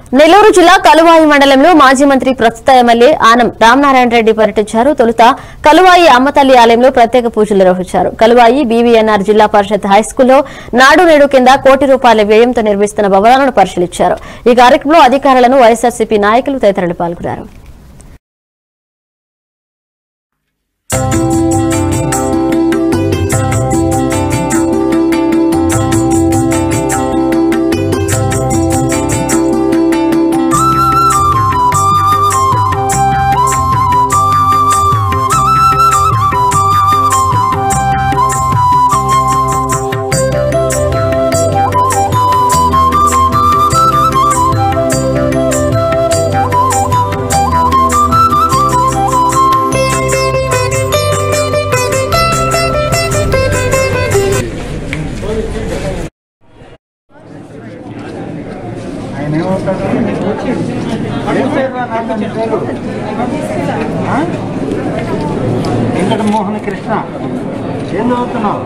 నెల్లూరు జిల్లా కలువాయి మండలంలో మాజీ మంత్రి ప్రస్తుత ఎమ్మెల్యే ఆనం రామనారాయణ రెడ్డి పర్యటించారు. తొలుత కలువాయి అమ్మతల్లి ఆలయంలో ప్రత్యేక పూజలు నిర్వహించారు. కలువాయి బీవీఎన్ఆర్ జిల్లా పరిషత్ హైస్కూల్లో నాడు నేడు కింద ₹1 కోటి వ్యయంతో నిర్మిస్తున్న భవనాలను పరిశీలించారు. ఈ కార్యక్రమంలో అధికారులను వైఎస్ఆర్సీపీ నాయకులు తదితరులు పాల్గొన్నారు. వెంకటమోహన్ కృష్ణ ఏం చదువుతున్నావు?